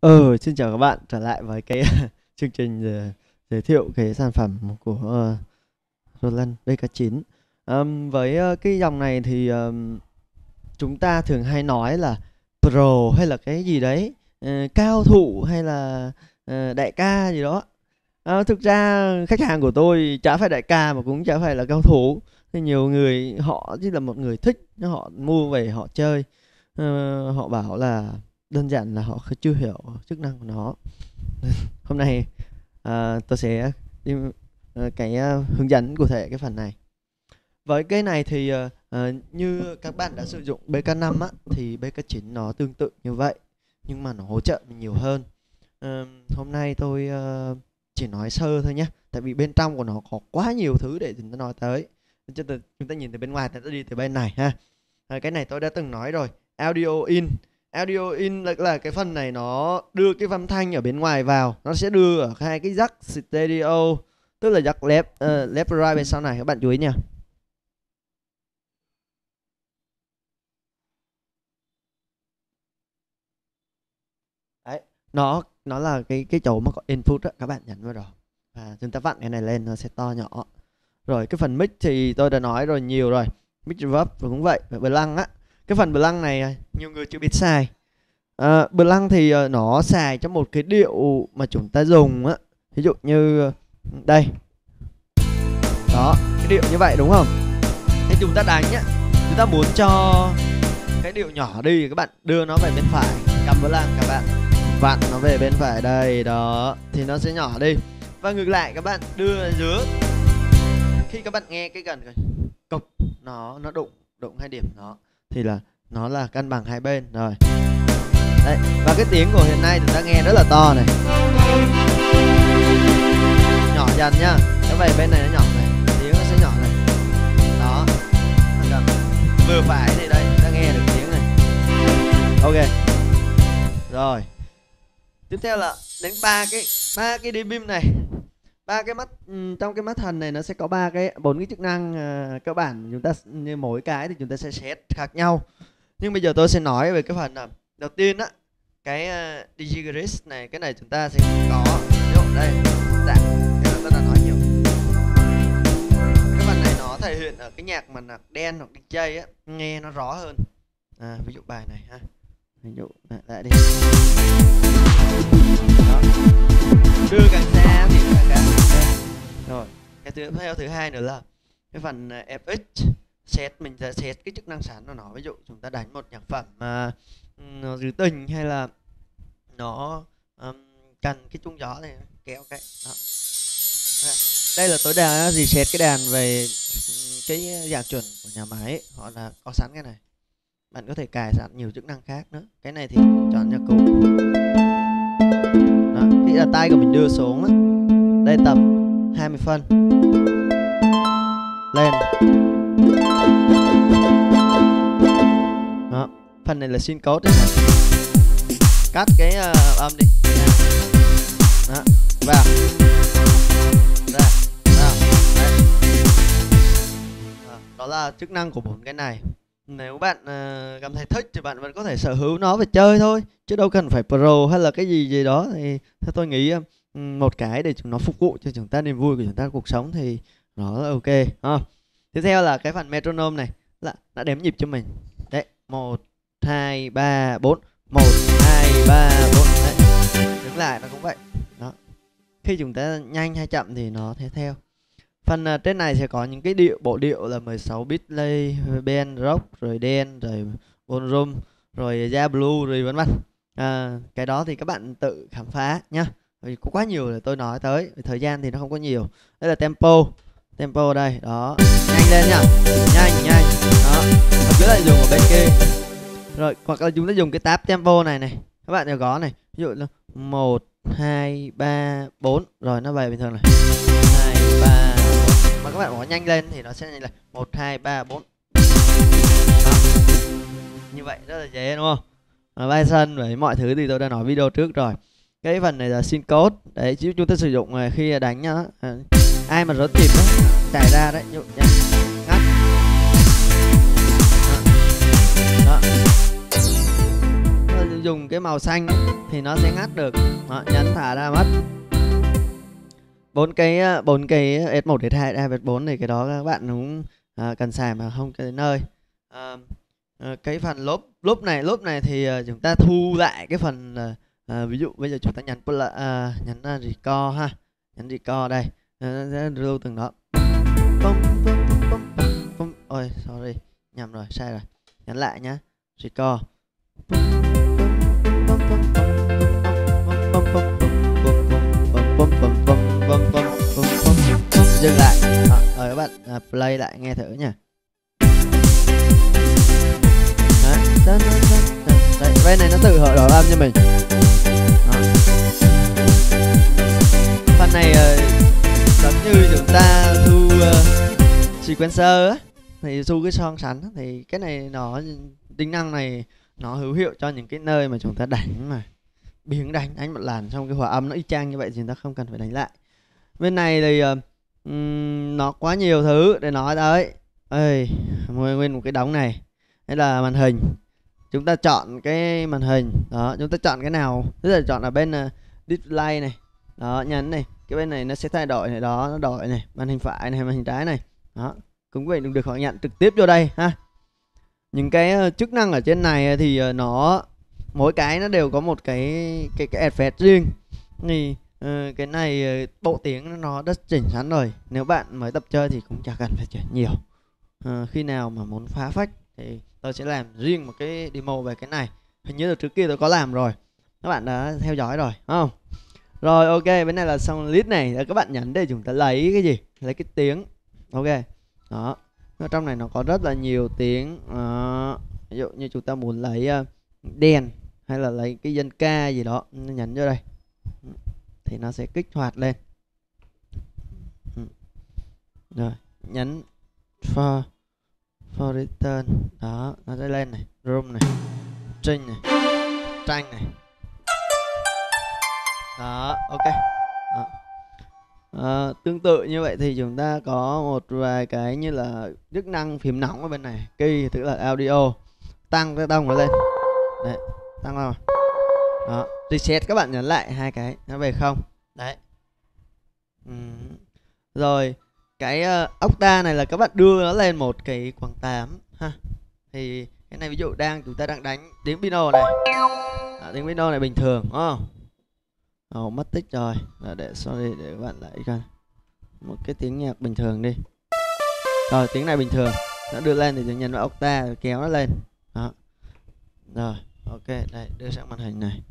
Xin chào các bạn trở lại với cái chương trình giới thiệu cái sản phẩm của Roland BK9. Với cái dòng này thì chúng ta thường hay nói là pro hay là cái gì đấy, cao thủ hay là đại ca gì đó. Thực ra khách hàng của tôi chả phải đại ca mà cũng chả phải là cao thủ. Thì nhiều người họ chỉ là một người thích, họ mua về họ chơi. Họ bảo là đơn giản là họ chưa hiểu chức năng của nó. Hôm nay tôi sẽ đi hướng dẫn cụ thể cái phần này. Với cái này thì như các bạn đã sử dụng BK5 á, thì BK9 nó tương tự như vậy nhưng mà nó hỗ trợ mình nhiều hơn. Hôm nay tôi chỉ nói sơ thôi nhé, tại vì bên trong của nó có quá nhiều thứ để chúng ta nói tới. Chúng ta nhìn từ bên ngoài, chúng ta đi từ bên này ha. Cái này tôi đã từng nói rồi, audio in. Audio in là cái phần này nó đưa cái âm thanh ở bên ngoài vào, nó sẽ đưa ở hai cái jack stereo, tức là jack left right bên sau này, các bạn chú ý nha. Đấy, nó là cái chỗ mà có input đó, các bạn nhấn vào rồi. Và chúng ta vặn cái này lên nó sẽ to nhỏ. Rồi cái phần mic thì tôi đã nói rồi nhiều rồi. Mic reverb cũng vậy, blank á. Cái phần blank này nhiều người chưa biết xài. Blank thì nó xài cho một cái điệu mà chúng ta dùng á. Ví dụ như đây. Đó, cái điệu như vậy đúng không? Thế chúng ta đánh á, chúng ta muốn cho cái điệu nhỏ đi, các bạn đưa nó về bên phải, cầm blank các bạn vặn nó về bên phải đây, đó thì nó sẽ nhỏ đi. Và ngược lại các bạn đưa ở giữa. Khi các bạn nghe cái gần cục nó đụng hai điểm đó thì là nó là cân bằng hai bên rồi. Đấy, và cái tiếng của hiện nay chúng ta nghe rất là to này. Nhỏ dần nhá. Cái về bên này nó nhỏ này, tiếng nó sẽ nhỏ này. Đó. Vừa phải thì đây, chúng ta nghe được tiếng này. Ok. Rồi. Tiếp theo là đến ba cái dBm này. Ba cái mắt trong cái mắt thần này nó sẽ có bốn cái chức năng cơ bản, chúng ta như mỗi cái thì chúng ta sẽ set khác nhau. Nhưng bây giờ tôi sẽ nói về cái phần đầu tiên á, cái digigris này, cái này chúng ta sẽ có ví dụ đây, cái này tôi đã nói nhiều. Cái phần này nó thể hiện ở cái nhạc mà nhạc đen hoặc DJ á, nghe nó rõ hơn. Ví dụ bài này ha, ví dụ lại đi. Đó. Đưa càng xa thì càng càng. Rồi, cái thứ hai nữa là cái phần FX set, mình sẽ set cái chức năng sẵn của nó. Ví dụ chúng ta đánh một nhạc phẩm mà nó trữ tình hay là nó cần cái chuông gió này kéo cái đó. Đây là tôi đã reset cái đàn về cái dạng chuẩn của nhà máy, họ là có sẵn cái này. Bạn có thể cài sẵn nhiều chức năng khác nữa. Cái này thì chọn nhạc cụ. Đó, khi là tay của mình đưa xuống á, đây tầm 20 phân lên. Đó, phần này là xin code này. Cắt cái âm đi. Đó, vào. Ra, vào. Đấy. Đó là chức năng của bốn cái này. Nếu bạn cảm thấy thích thì bạn vẫn có thể sở hữu nó và chơi thôi, chứ đâu cần phải pro hay là cái gì đó. Thì theo tôi nghĩ một cái để nó phục vụ cho chúng ta niềm vui của chúng ta cuộc sống thì nó là ok. Tiếp theo là cái phần metronome này, là đã đếm nhịp cho mình. Đấy, 1 2 3 4, 1 2 3 4. Đấy. Đứng lại nó cũng vậy. Đó. Khi chúng ta nhanh hay chậm thì nó theo. Phần trên này sẽ có những cái bộ điệu là 16 bit lay, bend, rock, rồi đen, rồi ballroom, rồi jazz blue, rồi vân vân. Cái đó thì các bạn tự khám phá nhá. Vì có quá nhiều để tôi nói tới, thời gian thì nó không có nhiều. Đây là tempo đây, đó, nhanh lên nhá, nhanh, đó. Và cứ lại dùng ở bên kia. Rồi hoặc là chúng ta dùng cái tab tempo này, các bạn đều có này, ví dụ là 1 2 3 4, rồi nó về bình thường này, 2 3 4. Mà các bạn bỏ nhanh lên thì nó sẽ nhanh là 1 2 3 4. Đó. Như vậy rất là dễ đúng không? Bison với mọi thứ thì tôi đã nói video trước rồi. Cái phần này là sync code đấy, chứ chúng ta sử dụng khi đánh nhá. Ai mà rớt nhịp đó, chạy ra đấy, ví dụ nha, ngắt. Đó. dùng cái màu xanh ấy, thì nó sẽ ngắt được. Đó, nhấn thả ra mất. Bốn cái S1, S2, S4 thì cái đó các bạn cũng cần xài mà không tới nơi. Cái phần lốp này thì chúng ta thu lại cái phần ví dụ bây giờ chúng ta nhấn record ha, nhấn record đây, nó sẽ lưu từng đó. Ôi sorry, nhầm rồi, sai rồi, nhấn lại nhá, record. Dừng lại. Rồi các bạn play lại nghe thử nha. Đấy, bên này nó tự đổi âm cho mình. Đó. Phần này giống như chúng ta thu sequencer á, thì thu cái son sánh thì cái này nó tính năng này nó hữu hiệu cho những cái nơi mà chúng ta đánh mà biến đánh một làn xong cái hòa âm nó y chang như vậy thì chúng ta không cần phải đánh lại. Bên này thì nó quá nhiều thứ để nói đấy. Ê, nguyên một cái đống này. Đây là màn hình. Chúng ta chọn cái màn hình. Đó, chúng ta chọn cái nào. Tức là chọn ở bên display này. Đó, nhấn này. Cái bên này nó sẽ thay đổi này. Đó, nó đổi này. Màn hình phải này, màn hình trái này. Đó, cũng vậy được họ nhận trực tiếp vô đây ha. Những cái chức năng ở trên này thì nó mỗi cái nó đều có một cái effect riêng. Thì cái này bộ tiếng nó đã chỉnh sẵn rồi. Nếu bạn mới tập chơi thì cũng chẳng cần phải chỉnh nhiều. Khi nào mà muốn phá phách thì tôi sẽ làm riêng một cái demo về cái này. Hình như là trước kia tôi có làm rồi, các bạn đã theo dõi rồi không? Rồi ok, bên này là xong list này. Các bạn nhấn để chúng ta lấy cái gì? Lấy cái tiếng. Ok. Đó. Ở trong này nó có rất là nhiều tiếng. Ví dụ như chúng ta muốn lấy đèn hay là lấy cái dân ca gì đó, nhấn vô đây thì nó sẽ kích hoạt lên. Rồi nhấn for return. Đó, nó sẽ lên này, room này, string này, tranh này. Đó, ok. Đó. Tương tự như vậy thì chúng ta có một vài cái như là chức năng phím nóng ở bên này. Key tức là audio, tăng cái tông nó lên. Đấy, tăng vào. Đó, reset các bạn nhấn lại hai cái nó về không. Đấy. Rồi cái octa này là các bạn đưa nó lên một cái khoảng 8 ha. Thì cái này ví dụ chúng ta đang đánh tiếng piano này. Tiếng piano này bình thường đúng không? Mất tích rồi. Sorry để các bạn lại coi. Một cái tiếng nhạc bình thường đi. Rồi tiếng này bình thường. Nó đưa lên thì nhấn vào octa rồi kéo nó lên. Đó. Rồi, ok, đây đưa sang màn hình này.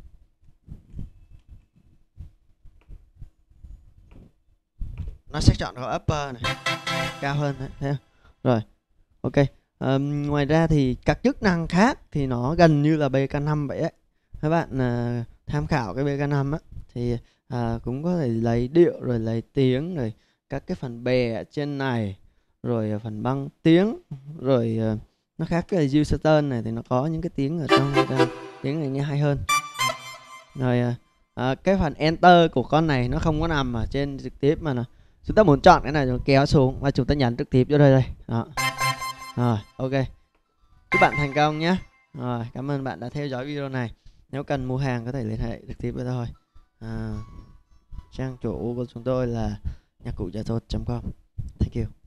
Nó sẽ chọn có upper này, cao hơn đấy, thấy không? Rồi, ok. Ngoài ra thì các chức năng khác thì nó gần như là BK5 vậy ấy. Các bạn tham khảo cái BK5 á thì cũng có thể lấy điệu rồi lấy tiếng rồi các cái phần bè ở trên này rồi phần băng tiếng rồi nó khác cái Houston này thì nó có những cái tiếng ở trong tiếng này nghe hay hơn. Rồi cái phần enter của con này nó không có nằm ở trên trực tiếp mà nó, chúng ta muốn chọn cái này rồi kéo xuống và chúng ta nhấn trực tiếp vô đây. Đó. Rồi ok, chúc bạn thành công nhé. Rồi cảm ơn bạn đã theo dõi video này. Nếu cần mua hàng có thể liên hệ trực tiếp với tôi. Trang chủ của chúng tôi là nhaccugiathot.com. Thank you.